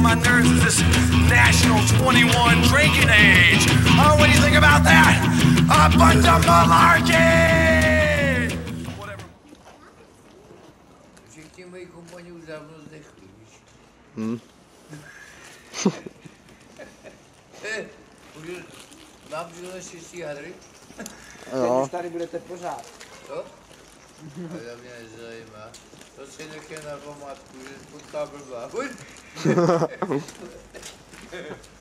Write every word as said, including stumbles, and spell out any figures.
my nerves is this national twenty-one drinking age. Oh, what do you think about that? A bunch of malarkey! Whatever. Všichni moji kompani už dávno zdechli, víš? Hm. Mám žilé šestí hadry? Jo. Už tady budete pořád. Co? Ale mě nezajímá. To si nechě na památku, že potká blbá.